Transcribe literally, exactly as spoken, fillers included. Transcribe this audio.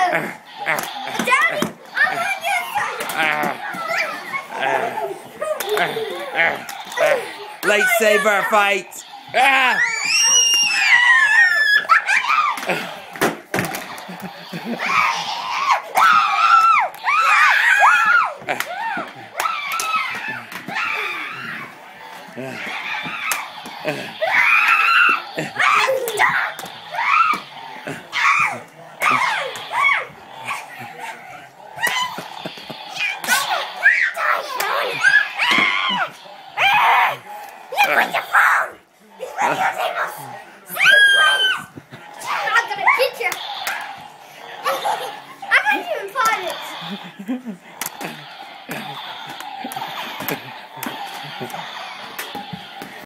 Daddy, I'm on your side. Light-saber fight. Ah! Look with your phone! He's using